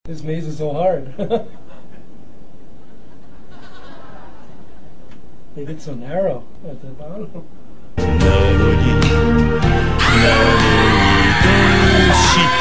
This maze is so hard. They get so narrow at the bottom. なのにどうして